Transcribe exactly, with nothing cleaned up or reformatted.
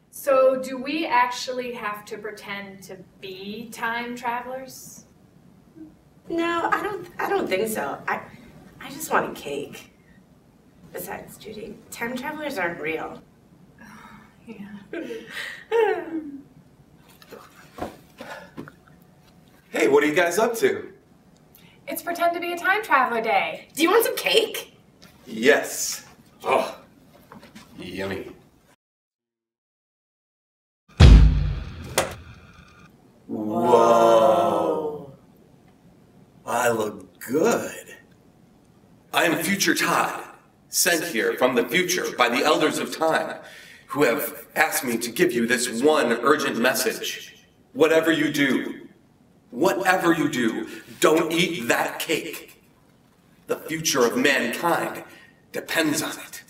So do we actually have to pretend to be time travelers? No, I don't I don't think so. I I just want a cake. Besides, Judy, time travelers aren't real. Oh, yeah. Hey, what are you guys up to? It's pretend to be a time traveler day. Do you want some cake? Yes. Oh, yummy. Whoa. I look good. I am Future Todd, sent here from the future by the elders of time, who have asked me to give you this one urgent message. Whatever you do, whatever you do, don't eat that cake. The future of mankind depends on it.